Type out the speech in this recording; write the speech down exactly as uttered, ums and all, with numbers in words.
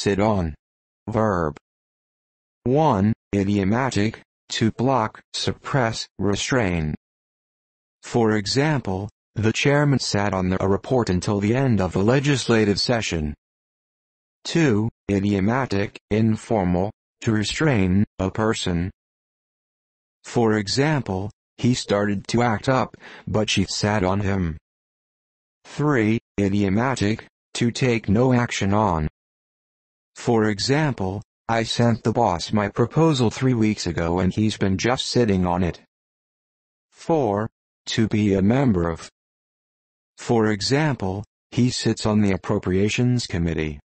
sit on. Verb. one. Idiomatic, to block, suppress, restrain. For example, the chairman sat on the, a report until the end of the legislative session. two. Idiomatic, informal, to restrain, a person. For example, he started to act up, but she sat on him. three. Idiomatic, to take no action on. For example, I sent the boss my proposal three weeks ago and he's been just sitting on it. four. To be a member of. For example, he sits on the Appropriations Committee.